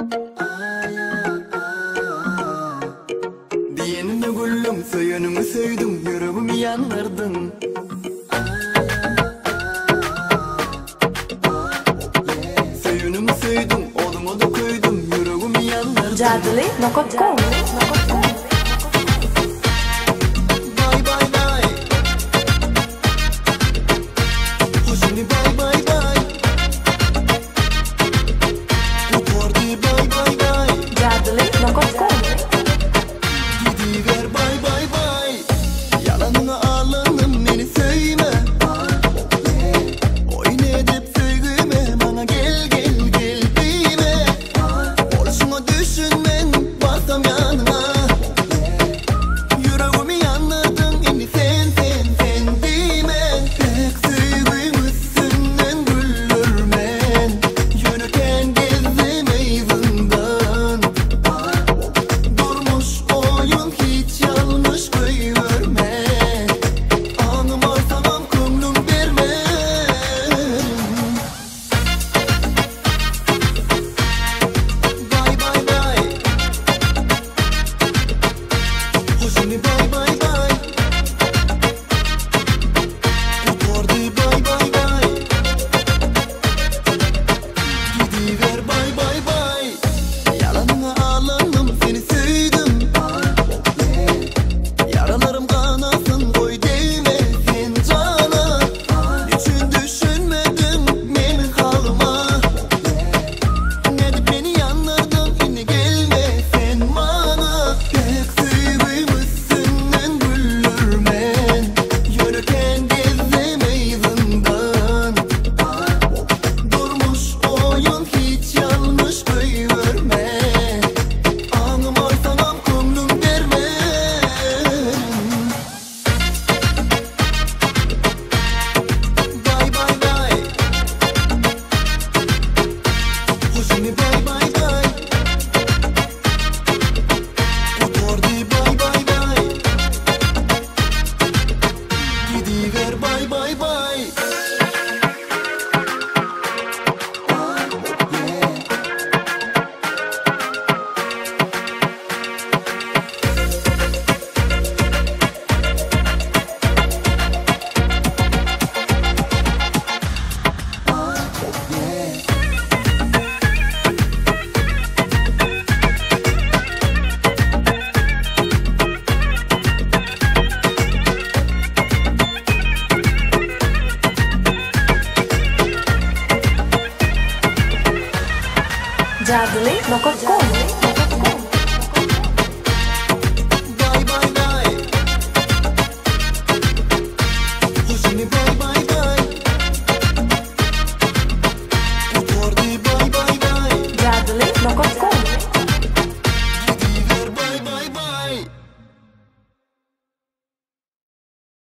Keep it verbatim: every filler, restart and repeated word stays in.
Diyenine güllüm, söyünümü söydüm, yüreğimi yandırdın. Söyünümü söydüm, odumu da koydum, yüreğimi yandırdın. Jadli nokot com. Bye bye bye. Hoşini bye bye bye. Utordi bye bye bye. Jadli nokot com. Gidiver bye bye bye. Yalanına ağlandım beni söyleme. Oyun edip söyleme bana gel gel gel deme. Oluşuma düşünmen barsam yanına. Yüreğimi yanladın inni sen sen sen deme. Pek sevgimizsinden güldürmen. Yürürken gezemey zindan. Durmuş oyun hiç yanlış koyverme. Anım arsamam könlüm verme. Bye bye bye. Hoşini bye bye bye. Utordi bye bye bye. Gidiver bye bye bye. Yalanına ağlandım seni sevdim. Yaralarım kanasın koy değme sen cana. Niçin düşünmedin benim halıma. Nedip beni yandırdın inni gelme sen bana. Pek sevgimizsinden güldürmen. Yürürken gezemey zindan. Durmuş oyun hiç yanlış koyverme. Anım arsamam könlüm verme. Bye bye bye. Hoşini bye bye bye. Utordi bye bye bye. Gidiver bye bye bye. Jadli nokot com.